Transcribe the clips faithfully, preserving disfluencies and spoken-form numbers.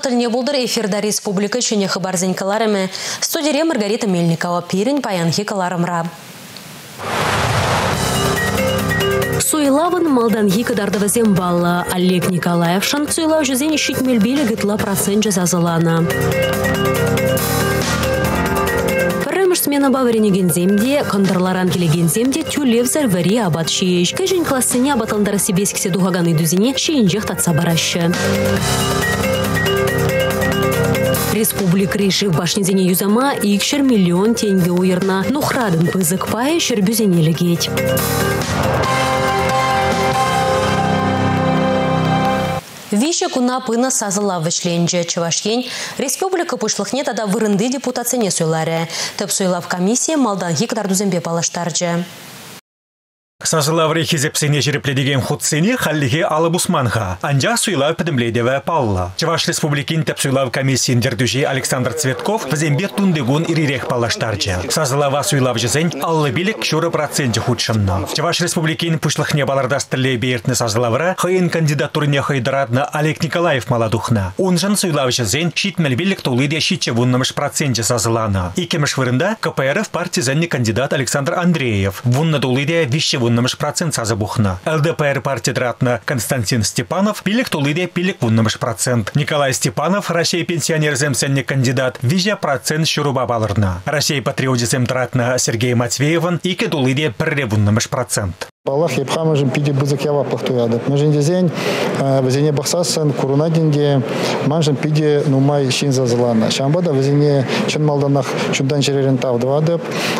тылне булдыр эфирда республика чене хабарзен каларыме. Студия Маргарита Мельникова пирин паянхи каларымра. Суйлавын малданги кадардавазем балла. Олег Николаевшин суйлав жүзен щитмельбили гытла процент жазазылана. Смена баварине генземде, кондарларан келе генземде тюлев зарвари абат шееш. Кэжин классыне абаталдары себескісе дуғаганы дүзіне шейінжех татса барашы. Республик решив башнезене юзама икшер миллион тенге уйырна. Нухрадын пызык пае шербюзене легеть. Вище куна пына сазыла вышленже Чувашьен. Республика пышлыхне тада вырынды депутацияне суйларе. Тып суйлав комиссия малданги кадардузембе палаштаржы. Сазылавры хизепсене жерепледеген худсене халлиге алып усманға. Анжа суйлав педемледеве палла. Чуваш республикин теп суйлав комиссиин дердужи Александр Цветков вазембе тундегун ирирех палаштаржы. Сазылава суйлав жезен аллы билик шуры проценте худшынна. Чуваш республикин пушлыхне балардастыле бейертны сазылавра хайын кандидатурне хайдарадна Олег Николаев маладухна. Унжан суйлав жезен щитмел билик тулыде щитче вуннамыш проценте сазылана. Икемеш вырында КПРФ партизанный кандидат Александр Андреев. Вунна тулыде вище вуннамыш процент сазабухна. ЛДПР партия дратна Константин Степанов пилик тулыде пилик вуннамыш процент. Николай Степанов Россия пенсионер земсенне кандидат визя процент щуруба балырна. Россия патриотизм дратна Сергей Матвееван ике тулыде пірре вуннамыш процент. Аллах епхамыжым пиде бызык ява плахтуяды. Мәжін дезен, вазене бақсасын, куруна денде, манжын пиде нумай шин зазылана. Шамбада вазене чын малданах чундан жеререн тавдывады.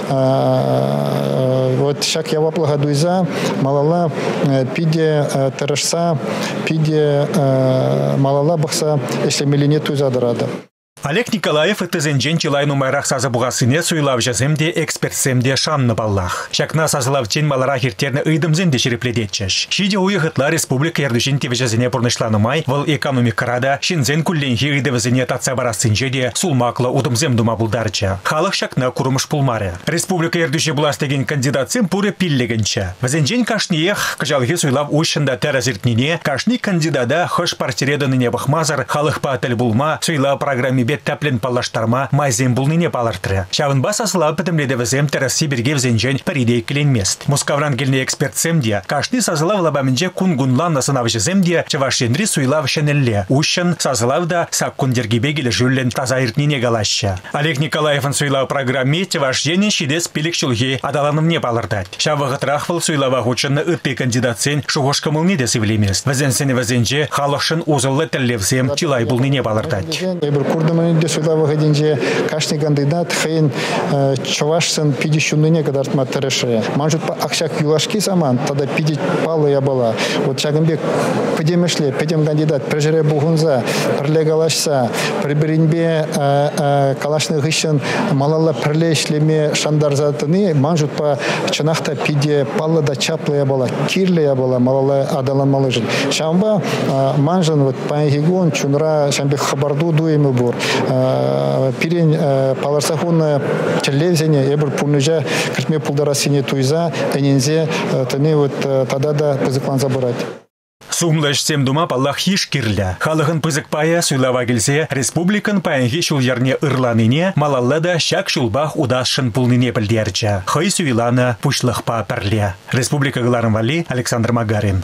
Вот шак ява плахадуйза, малала пиде тарашса, пиде малала бақса эшлемелине туйзадырады. Олег Николаев это зенжен чилайну майрах сазабугасыне суйлав жаземде экспертсемде шанны баллах. Шакна сазылавчен маларах иртерне ыйдымзенде шерепледетчеш. Шиде уйыхытла республика ярдушин тевежазене пурнышланымай, вал экономикарада шинзен кулленхи ыйдывазене татса барасынжеде сулмакла удымзем дума булдарча. Халық шакна курумыш пулмаре. Республика ярдуши буластеген кандидатсем пуре пиллегенче. Вазенжен кашниех кажалхи суйлав ущында теразиртнине, кашни кандидада хош партиреданыне бахмазар, халық паатель булма, суйлав программе бет таплен палаштарма майзем булныне палартры. Шавын басасыла пытымледевізем терраси берге взенжен паридей кленмест. Мускавран келне экспертсемде, кашни сазылав лабамінже кунгунлан насынавжыземде чавашенри суйлав шенелле. Ущын сазылавда саккундергебегелі жүллен таза иртнине галаща. Олег Николаевын суйлав программе чавашенен шидес пилік шулге адаланымне палырдать. Шавығытрахвыл суйлава хучынны ытты кандидатсен шуғошкамылне де сивлемест. Вазенсене вазенже халықшын узылы тәллевзем чилай булныне палырдать. Де суйлава гадинже кашни кандидат хейн чувашсын пиди шунныне кадартма тереше. Манжут па акшак юлашки саман, тогда пиди палы я была. Вот чагымбек педемешле, педем кандидат прежере бугунза, прле галашса, приберинбе калашны гышын малала прле шлеме шандарзатыны, манжут па чанахта пиди палы да чаплы я была, кирле я была, малала адалан малыжын. Шамба манжын вот пангигон чунра шамбек хабарду дуемы бур. Пирен паларсахуна телевизионе ебр пунежа картме пулдарасине туйза энензе тане вот тогда да пызыклан забирать. Сумлаш сем дума паллах хиш кирля. Халыхын пызык пая суйлава келсе, республикан паянхи шулярне ырланыне, малаллада шак шулбах удашшын пулныне пілдерча. Хай суйлана пушлых па перле. Республика Галарым Вали, Александр Магарин.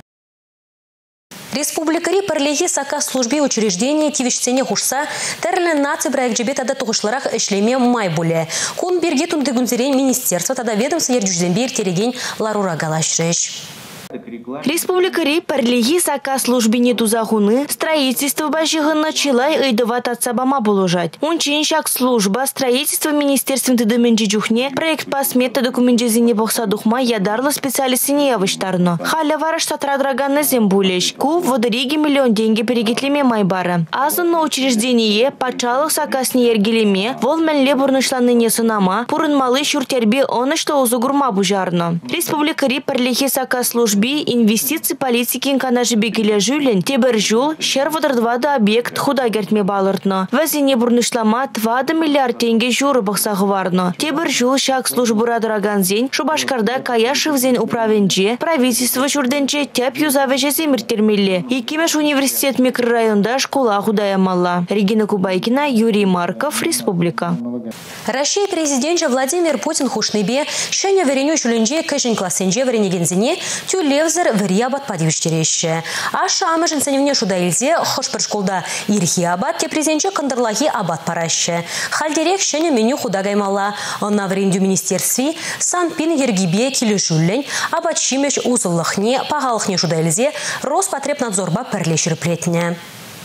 Республикари парлехи сака службе учреждения тивишцене хушса терле наци проект жебе тада тугышларах эшлеме май буле. Кун берге тундыгунзерен министерство тада ведомство ерджузембе тереген ларура галашреш. Республикари парлихи сака службине тузахуны строительство башигын началай ыйдыват отсабама булужать. Унчин шак служба строительство министерством тыдыменджи жухне проект пасмета документизине бокса духма ядарлы специалистине явыштарно. Халя вараш сатрадраганы зембулеш. Ку водориги миллион деньги перегитлеме майбара. Азын на учреждение пачалых сакасни ергелеме вол мәнле бурнышланыне сынама пурын малы шуртербе оны что узугурма бужарно. Республикари парлихи сака служби инвестиции политики канажи бекеле жюлен тебер жул шерводырдвада объект худа гертме балыртно. Вазине бурнышлама двадцать миллиард тенге журы бақсағы варно. Тебер жул шак службура драганзен Шубашкарда каяшывзен управенже правительство журденже теп юзавеже земиртермелле. Икимеш университет микрорайонда школа худаямалла. Регина Кубайкина, Юрий Марков, Республика. Россия президент Владимир Путин хушныбе шеня вереню чуленже кэшин классенже веренегензине тюлевзер вериабат падивиштереще. А шамы жинсеневне шудаилзе хошпер школда ирхи абат те президентче кандырлахи абат параще. Хальдерек шеня меню худагаймала. На вренду министерстве Санпин ергибе килешуллень абат шимеш узыллахне пагалахне шудаилзе Роспотребнадзорба перлешер плетне.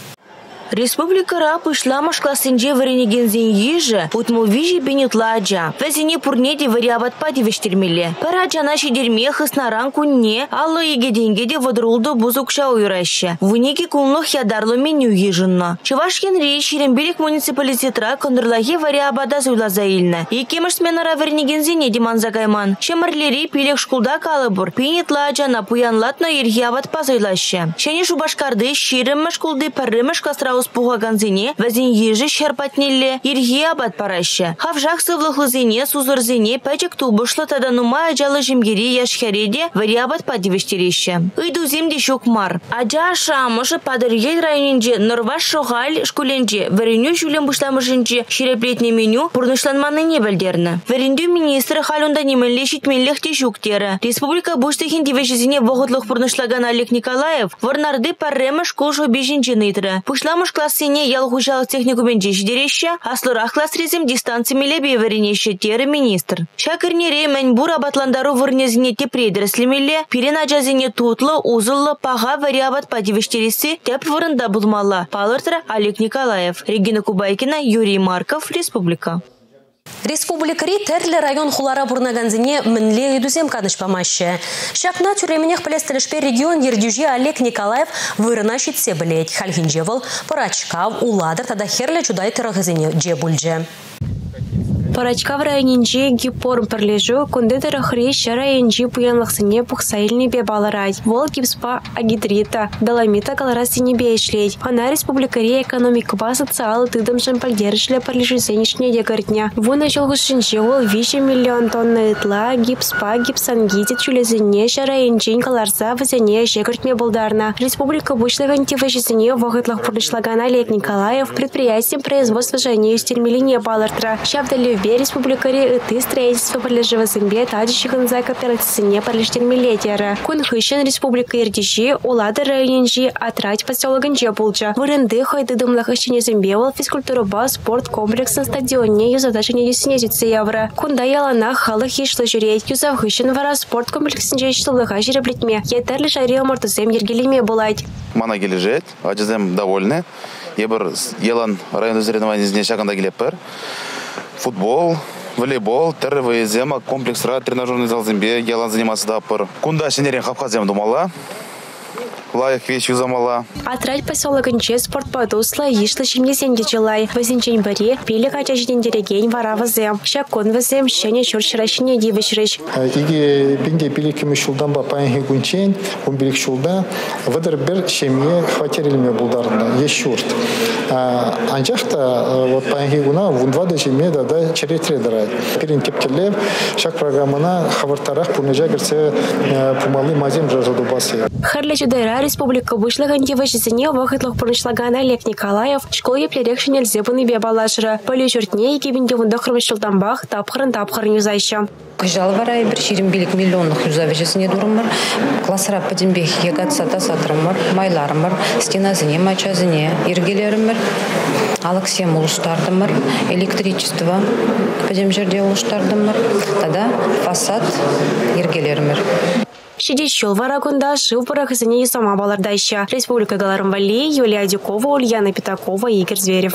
Республика Ра пышламаш классенже варенегензен ежи, утму вижи бенетла аджа. Вазине пурнеде вариабат падивештермеле. Параджа наши дерьмех снаран кунне, алло еге денгеде водрулду бузукша уйраще. Вунеки кунлох ядарло меню ежинно. Чувашкен рейш ерембелик муниципалитетра кондырлаги вариабада зуйлазаильна. И кемеш сменара варенегензене диман загайман. Шемарлери пилек шкулда калыбур. Пенетла аджа напуянлатно ерхиабат пазуйлаще. Шене шубашкарды ширемеш шкулды парремеш кастра успуха ганзине, вазин ежи шерпатнелле, ирги абат параще. Хавжах сывлахлызине, сузорзине, пачек тубышлы тада нумай аджалы жимгири яшхареде, вариабат падивештереще. Ыйду земде шукмар. Аджа шамышы падыргей районенже, норваш шогаль шкуленже, вареню жулен бушламышынже, ширеплетне меню, пурнышланманы не бәлдерні. Варенду министр халюнда неменле шитменлехте жуктері. Республика буштыхин дивешізіне вғытлық пурнышлаган Олег Николаев, варнарды парремы школ жобежінже нейтрі. Пушламыш классине ялгужалық техникумен жешдереща, аслырах класс резем дистанции милебе варенеше тері министр. Шакырнере мәнбур абатландару варнезіне тепредерслемеле, пирен аджазине тутлы, узыллы, паға вариабат падивештересі теп варында бұлмала. Палыртыр Олег Николаев. Регина Кубайкина, Юрий Марков, Республика. Республикари терлі район хулара бурнаганзине мінле едузем каныш памаще. Шакна тюременех палестелешпе регион ердюжи Олег Николаев вырына щитсе білет. Хальхинжевал, Парачкав, Уладыр, тада херле чудай тырағызине джебульже. Парачка в районенже гипорм перлежу, кондетера хреща районжи пуянлахсыне пухсаильни бебаларай. Вол гипспа агидрита, доломита каларасыне бейшлей. Она республикари экономика ба социалы тыдым шампальдерышле парлежизенишне дегардня. Вона челгушинче вол вище миллион тонна итла, гипспа гипсангите чулезине районжин каларса вазене жегартме болдарна. Республика бушлаган тиважизине вогытлах пурлышлаган Олег Николаев предприятием производства жанею стермелине балартра. Щавдали республикари ты строительство подлежего земле тадищих за кооперативне подлежтермелетера. Кунхыщен республика Ирдищи, Улады районенжи, отрать поселоганже булджа. Выренды хайды дымлах ищене зембевал физкультура спорт комплекс на стадионе юзадашине десенезицы евро. Кунда ялана халых ешло жюрей. Юзавхыщен вара спорт комплексенже иштылыға жиреплетме. Етерлі жария мортызем ергелеме булайд. Мана кележет, ажызем довольны. Ебір елан район өзіренованезіне шағында келеппір. Футбол, волейбол, терровые зема, комплекс ра, тренажерный зал зембе, ялан заниматься дапыр. Кунда сенерен хапхазем думала. Лайк вещи замала. Отрать поселоганче спорт подусла ишлы шимнесенде челай. Возинчень баре, пили качачден дерегень варавазем. Шакон вазем, щене чурширащине дивишрыш. Иге бинде пили кеми шулдан ба паянхи гунчень, он билик шулда, выдыр бер шемье хватерилме булдарында, ешурт. Анжақта вот паянхи гуна вундвада шемье да да черетре дарай. Пирин тепкелев, шак программана хавартарах пунежа герсе пумалы мазем жазаду баси. Харлечу дайра республика вышлаган девашизине вахытлых пурнышлаган Олег Николаев школ еплерекшин эльзебаны бебалашыра. Поле журтне и кебинде вундахрым шылтамбах тапхырын тапхырын юзайшы. Кыжал варай бір шерим билик миллионных юзавежесіне дурымыр. Классара падимбех егатсата сатырымыр, майларымыр, стеназыне, мачазыне, иргелерімір, алаксем улуштардымыр, электричество падим жерде улуштардымыр, тада фасад иргелерімір. Шидищел варагунда жив барахазыне и сама балардайща. Республика Галарымвали, Юлия Дюкова, Ульяна Пятакова, Игорь Зверев.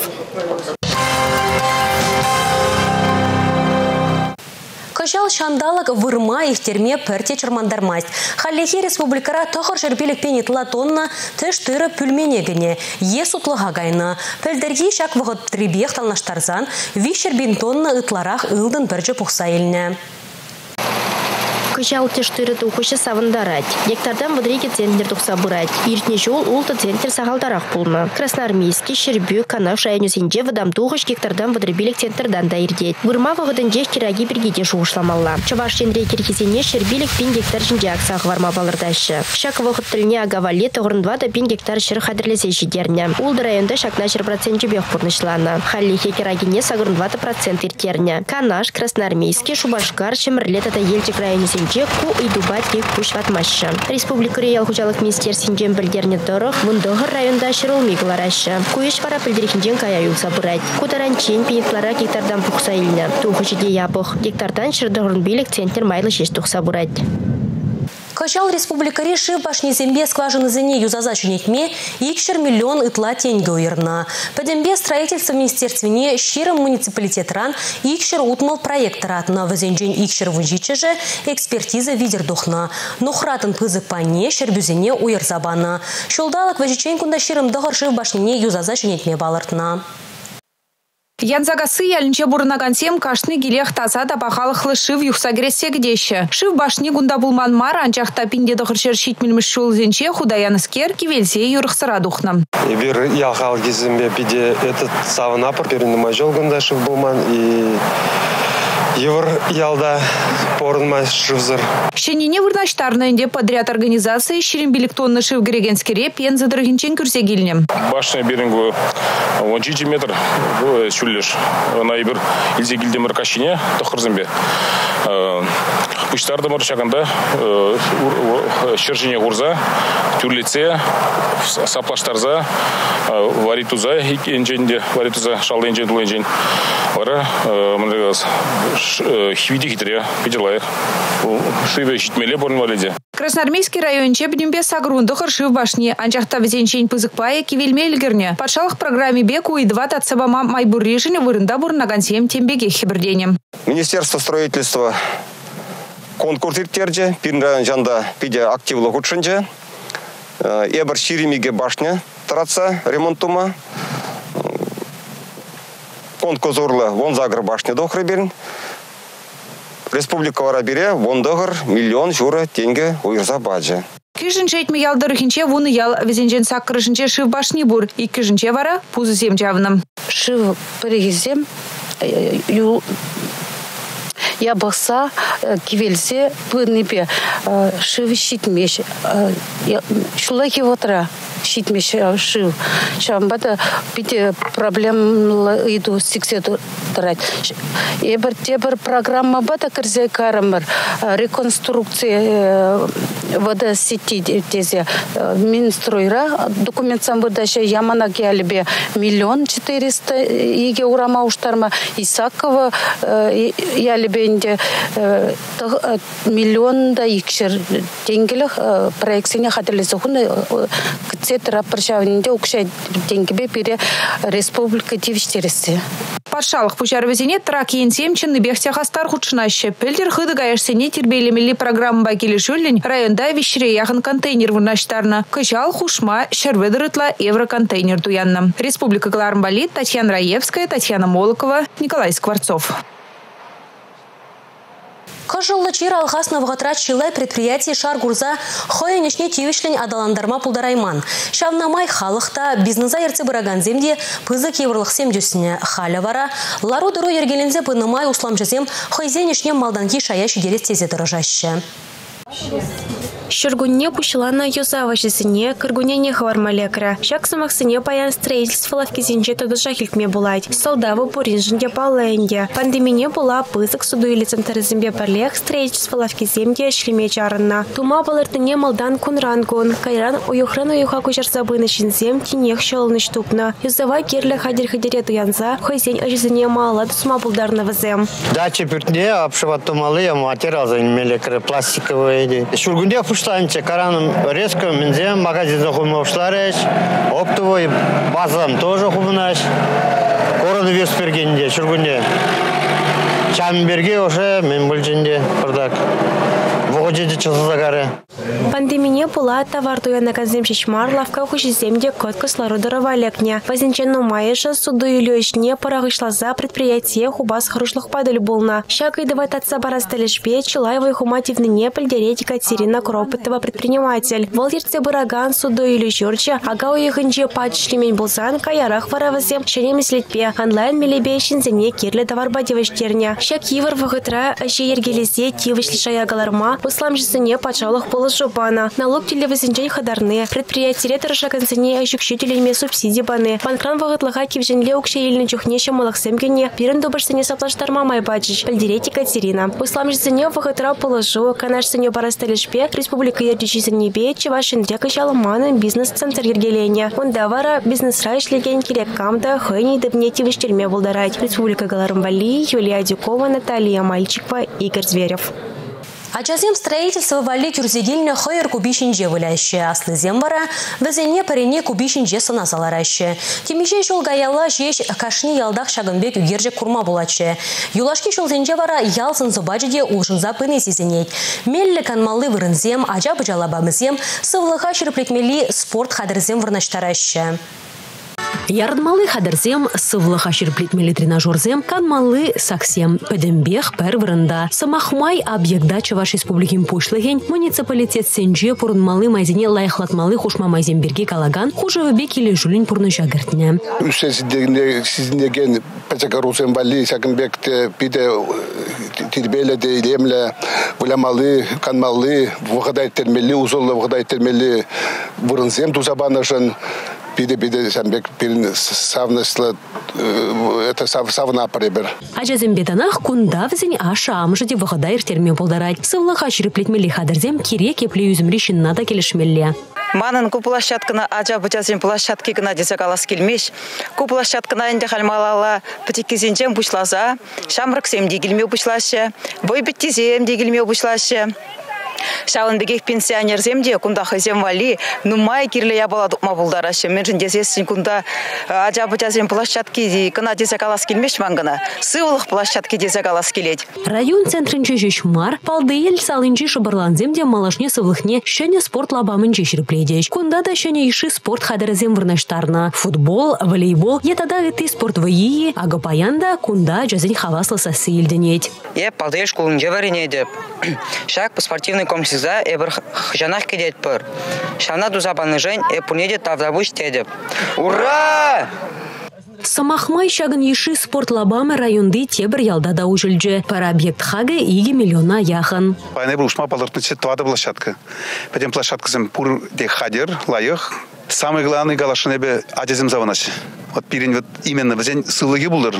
Кожал шандалык вырма ихтерме перте чырмандармасть. Халлехи республикара тохыр жербелік пенетла тонна тыш-тыры пүлменегіне, ес утлыға гайна. Пөлдерги шак вғыт трибех талнаштарзан, вишербин тонна ытларах ылдын біржі пұқса еліне. Кычал тештыры тухышы савындарать. Гектардан выдреки центр тухса бырать. Иртне жол улты центр сағалдарах пулны. Красноармейский, Шербю, Канаш районусенде выдам тухыш гектардан выдребилик центрдан да ирдет. Вырма вағыдынже кираги бергеде жуышламалла. Чаваш тендре кирхизене Шербилик пин гектар жинжак сағы варма балырдашы. Шак вағыд тіліне агавали тұғырындва да пин гектар шыр хадрлесе жидерне. Улды районда шакна шыр процент жібек құрнышланы. Халлихе кирагине сағырындва процент иртерне. Канаш, Красноармейский, Шубашкар, Шемрлета да Ельчик районусенде ку идубат кек пуш ватмашы. Республика Реял Хучалык министерствен білдерне дұрық, мұндығыр районда шырылмей кыларашы. Куеш пара білдерхінден кая юлса бұрайд. Кутаранчен пенетлара гектардан пұқса илні. Тухычыде ябық. Гектардан шырдығырын билік центр майлы шеш тұқса бұрайд. Качал республика реши башни зембе скважины зене юзаза чунетме икшер миллион итла тенге уерна. Подембе строительство в министерстве щирым муниципалитет ран икшер утмал проект ратна вазенджень икшер вунжиче же экспертиза видер духна. Но хратын пызы пане щербюзене уерзабана. Щолдалак вазичень кунда щирым дохарши башнине юзаза чунетме балартна. Янзагасы ялінче бұрынаган сем кашны гелех таза да бағалықлы шыв юхсагресе гдеші. Шыв башни гунда булман мар анчақта пинде дұқыршер шитмілміш шул зенче худаяныскер кивелзе юрықсыра дұқным. Бир яхал кезімбе пиде этот савынапыр перінді мажол гунда шыв булман и евр ялда порынма шывзыр. Шенене вырнаштарнайынде подряд организации ширинбилик тонны шыв грегенскере пен задыргинчен күрсе келінем. Башня берингу он жеті метр шүллеш. Найбір илзе келдемір кашине тұқырзымбе. Пұштарды мөр шағында шыржине ғурза, түрлетсе, саплаштарза, варитуза, енженде, варитуза, шалды енжен, дұл енжен. Вара, мұндағыз, хивиди хитрия, педелайық. Шиве житмеле борын валиде. Красноармейский район Чебнембе сагрунды хыршив башни, анчақта везенчен пызықпае кивелме илгерне. Патшалық программе беку и два тацабама майбур режине вырында бурнаган сем тембеге хиберденем. Министерство строительства конкурс иртерже, пирна жанда пиде активлы худшынже, эбір ширимиге башня таратса ремонтума, конкурсурлы вонзагр башня дохры берін. Республика вара бере вондығыр миллион жура тенге уйырза баджы. Кижинче этме ялдырыхинче вуны ял везенжен саккырышынче шыв башни бур, и кижинче вара пузы зем жавным. Шыв перегезем, я бақса кивелсе пыннепе шыв щитмеш, шулаки вотра щитмеш шыв. Шамбата пите проблем иду сиксету тарать. Ебір тебір программа бата кірзе карамыр реконструкция водосети тезе Минстройра документ сам выдача ямана гялебе миллион четыреста иге урама уштарма Исакова ялебенде миллион да икшер тенгелих проектсене хатерлесе хуны кцетра пршавнинде укшай тенгебе пере республика тивиштересе. Патшалық пучарвезене трак енсем чынны бехте хастар худшынаще. Пельдер хыды гаешсене тербейлемели программа бакелі шөлін районда вещере яғын контейнер вырнаштарна. Кычал хушма шерведырытла евроконтейнер дуянна. Республика Клармбали, Татьяна Раевская, Татьяна Молокова, Николай Скворцов. Кожылы чир алхас навгатрат чилай предприятие Шаргурза хоянешне тивишлень адаландарма пулдарайман. Шавнамай халықта бизнеса ерце бұраган земде пызык еврлық семдюсіне халя вара, лару дыру ергелензе пынымай усламжызем хойзенешне малданки шаяш дерет тезе дырыжаще. Щергунне пущелана юзава жезіне, кыргунене хвармалекра. Шак самахсыне паян строительство лавкизинче тодыша хилькме булать. Солдавы буринжинге палленде. Пандемине була пызык суду или центризимбе парлех строительство лавкиземде шлеме чарына. Тума балыртыне малдан кунрангун. Кайран уюхран уюха кучар забыны шинзем тинех щелны штупна. Юзава керле хадер хадере туянза, хойзень ажезіне мала тусма булдарного зем. Дача пертне обшиватумалы материал занимелекры пластиковые. Щергунде Станьте караном резко, мензем, магазин захумов шлареш, оптовый, базам тоже хумнаш, коронавирус пергенде, чургунде, чамберге уже мен бульженде, продак. ожиде часагары. Пандемия была товар туяна казем шишмар лавка хушиземде котка слародорова лекня. Возенченно майыша суду илюшне парагышла за предприятие хубас хорошлых падаль булна. Щакой давать отца барасталишпе Чилаева хумативный непаль дереть Катерина Кропотова предприниматель. Волтерце бараган суду илюшурча, ага уеханче пачшлимень булсан каярах варавазем шенем слитпе. Онлайн милебейшин зене кирле товар бадеваштерня. Щак ивар вагытра аще ергелезе тивышлишая галарма усламжисыне пачалах полышупана. Налог телевизинчен хадарны. Предприятие торшакансыне ощущителями субсидий баны. Банкран вагытлыга кивженле укше елін чухнеше малахсемкене пирен добышсыне саплаштарма майбачыш. Пальдерети Катерина. Усламжисыне вагытра полышу. Канашсыне барасталишпе республика ердичисыне бе чевашинре качалыманы бизнес-центр ергелене. Онда вара бизнес-рай шлеген керек камда хэйни дыбнети выштерме булдарать. Республика Галарымвали, Юлия Дюкова, Наталья Мальчикова, Игорь Зверев. Ачазем строительство вали кюрзегильня хайр кубишинже выляще, аслы зембара, везене парене кубишинже саназалараще. Тимише шул гаяла жеш кашни ялдах шагынбек үгерже курма булаче. Юлашки шул зенжевара ялсын зубаджиде ужын запыны сезенет. Меллі канмалы вырынзем, ажабы жалабамызем, сывлыха шырплекмели спорт хадырзем вырнаштараще. Ярдмалы хадырзем, сывлыха шерплетмели тренажерзем, канмалы саксем, педембех пер вырында. Самахмай объекта Чуваш республикин пушлыген, муниципалитет сенже пурнмалы майзине лайхлатмалы хушма майзенберги калаган, хужевы бекили жулин пурны жагыртне. Сизнеген пачакарусем вали, сакынбекте пиде тирбеле де илемле, вулямалы, канмалы, вғадай термели, узолы вғадай термели вырынзем тузабанышын. Пиде-пиде сәмбек пирин савныслы это савна паребер. Ажазем бетанах кунда візін аша амжыде вғадай иртермен болдарать. Сывлыха шерплетмели хадырзем кире кепле үзімрешін нада келішмелле. Манын ку площадкына ажа бутязем площадки гына десек алас келмеш. Ку площадкына инде халмалала пятикизенчем бушлаза, шамрыксем дегилме бушлаще, бойбеттизем дегилме бушлаще. Шавын бегек пенсионер земде, кунда хазем вали, ну май кирле я была дукма булдараще. Менжин дезесін кунда ажа бутязем площадки гына десек алас келмеш мангана. Сывылық площадки десек алас келет. Район центрінче жешмар, палды ел салынче шыбырлан земде малашне сывлықне шене спорт лабамынче шерпледеш. Кунда да шене иши спорт хадырзем вырнаштарна. Футбол, волейбол, етада эти спорт вайи, ага паянда кунда жазень хаваслы сасы елденет. Я палды школын жеварене деп. Шак по спортивный комплексиза эбір жанах кедет пыр. Шавна дузабаны жень эпунеде тавдабуш тедеп. Ура! Самахмай шагын еши спорт лабамы районды тебір ялда да ужылжы. Пара объект хага иги миллиона яхан. Пайны был ушма палыртнычы туады площадка. Пәден площадкызым пур де хадер, лайық. Самый главный галашын эбе адезім заванаш. Вот пирин вот именно візен сылыги булыр.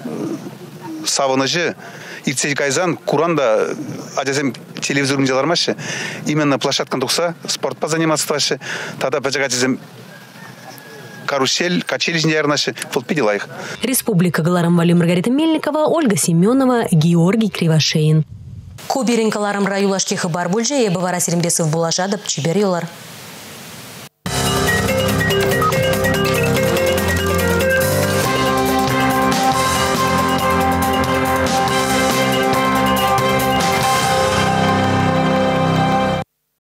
Саванажы. Ирцей кайзан куранда адезем телевизорын жалармашы. Именно площадкан тухса спортпа заниматься тогда пачагатизем карусель, качелищне ярнаши, футпидила их. Республика Галарымвали, Маргарита Мельникова, Ольга Семенова, Георгий Кривошеин. Куберинкаларым раюлашки хабар бульже, ебы вара серембесов булажадып чибер юлар.